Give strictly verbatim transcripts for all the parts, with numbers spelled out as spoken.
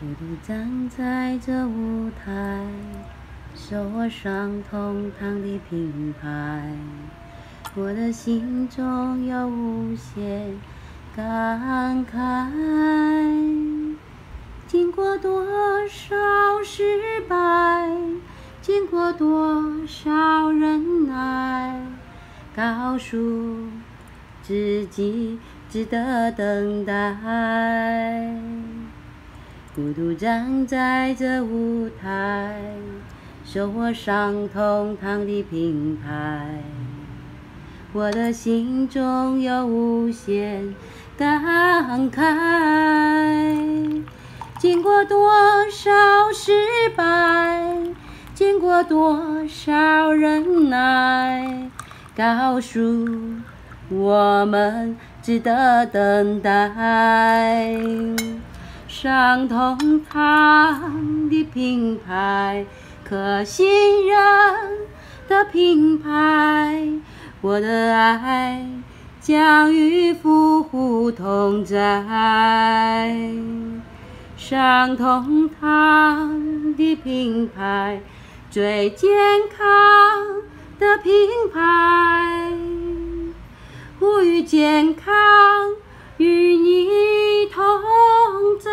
孤独站在这舞台，手握上通堂的品牌，我的心中有无限感慨。经过多少失败，经过多少忍耐，告诉自己值得等待。孤独站在这舞台，手握上通堂的品牌，我的心中有无限感慨。经过多少失败，经过多少忍耐，告诉我们值得等待。上通堂的品牌，可信任的品牌，我的爱将与夫妇同在。上通堂的品牌，最健康的品牌，呼吁健康与你同在。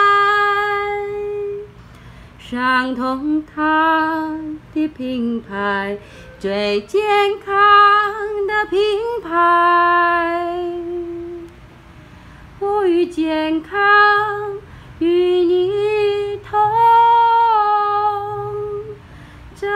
上通堂的品牌，最健康的品牌，呼吁健康与你同在。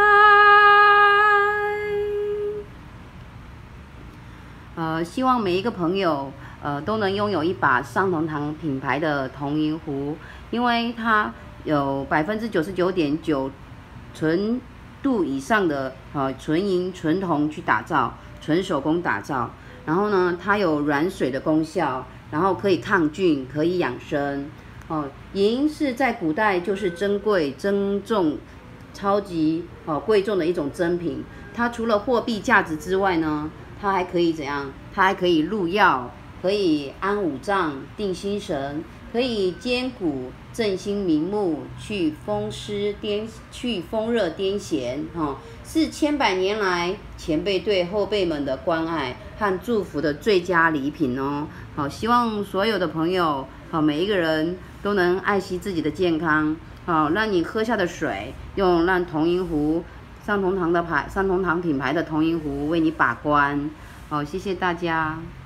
呃，希望每一个朋友呃都能拥有一把上通堂品牌的铜银壶，因为它有百分之九十九点九纯度以上的呃纯银纯铜去打造，纯手工打造。然后呢，它有软水的功效，然后可以抗菌，可以养生。哦，银是在古代就是珍贵、珍重、超级哦贵重的一种珍品。它除了货币价值之外呢，它还可以怎样？它还可以入药，可以安五脏、定心神，可以兼骨、振兴明目、去风湿癫、去风热癫痫。哈、哦，是千百年来前辈对后辈们的关爱和祝福的最佳礼品哦。好，希望所有的朋友，好每一个人都能爱惜自己的健康。好，让你喝下的水用让铜银壶上通堂的牌上通堂品牌的铜银壶为你把关。好，谢谢大家。